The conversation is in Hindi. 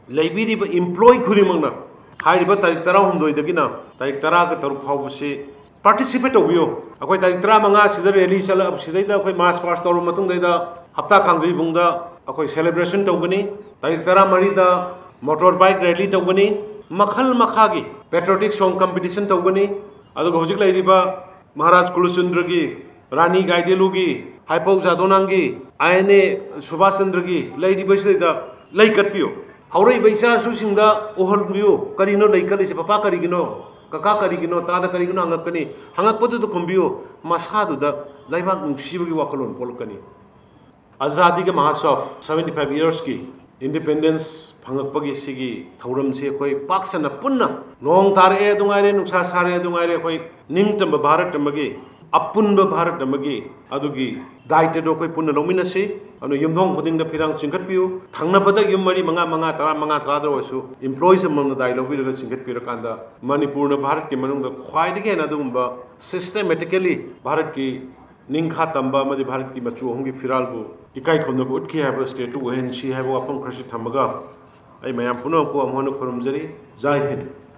लेबीरिबा एम्प्लॉय खुदिमंगना हाइरिबा तारीख 13 दगिना तारीख 10 का 3 फाउबसे पार्टिसिपेट तौबियो अखोय तारीख 15 सिदा रैली चल अब सिदैदा अखोय मास पास तौर मतुंग दैदा हप्ता खांगजै बुंगदा अखोय सेलिब्रेशन तौगनी तारीख 13 दा मोटर बाइक रैली तौगनी मखल मखागी पेट्रियोटिक सॉन्ग कंपटीशन तौगनी अदुग होजिक लैरिबा महाराज कुलचंद्र की रानी गाइडेलु की हाइपौ जादोनांग की INA सुभाष चंद्र की लैरिबा सिदैदा लैकटपियो हौरै बैसा सुसिंगदा ओहलबियो करिनो लैकलिसे पपा करिगिनो कका करिगिनो तादा करिगिनो हंगकनी हंगकपदु खुंबियो मसादुदा लैबाक नुसिबगी वाखलोन पोलकनी आजादी के महोत्सव 75 इयर्स की इंडिपेंडेंस फंगकपगी सिगी थौरम से कोई पाक्सन पुन्ना नोंग तारे दुंगारे नुसा सारे दुंगारे कोई निंगतम भारत तमगी अपुन्ब भारत तमगी अदुगी दायित्व दो कोई पुन्ना लौमिनसी अनु युमधोंग खुदिंग फिरांग चिंगटपियो थांगनपदा युम मरी मंगा मंगा तरा दरवसु एम्प्लॉयीज अमन दाय लौबिरगा चिंगटपिरकांदा मणिपुर भारत के मनुंग ख्वाइदगे ना दुगुंबा सिस्टमैटिकली भारत की निंखा तंबा मदि भारत की मचु होंगी फिरालबु इकाई खोंदबु उठकी हैब स्टेट टू वेहन सी हैब वाफम खरसी थमगा आई मयाम पुनो को अमहोन खुरमजरी जय हिंद।